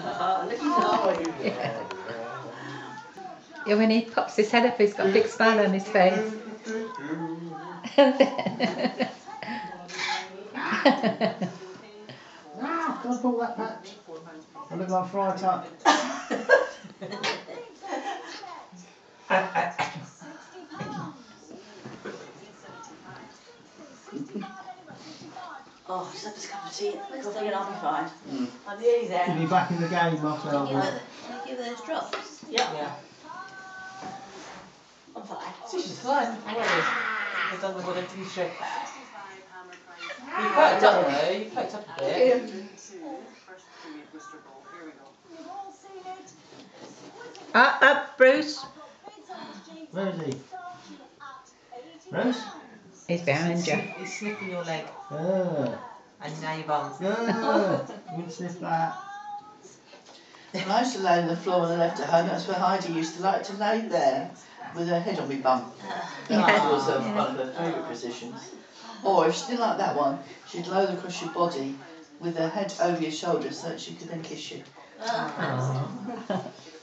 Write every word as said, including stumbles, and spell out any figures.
Yeah, when he pops his head up, he's got a big smile on his face. Ah, can I pull that patch? I look like Fright Up. Oh, just have this cup of tea, coffee, and I'll be fine. Mm. I'm nearly there. You'll be back in the game after Can you give those drops? Yeah. Yeah. I'm fine. See, she's fine. I've done the one t-shirt. You perked up though, you perked up a bit. Up, up, Bruce. Where is he? Bruce? He's behind you. He's sniffing your leg. Good. And now your bum. Good. You can sniff that. I used to lay on the floor when I left at home. That's where Heidi used to like to lay there with her head on my bum. That Yeah. was uh, one of her favourite positions. Or if she didn't like that one, she'd lower across your body with her head over your shoulders so that she could then kiss you. Aww.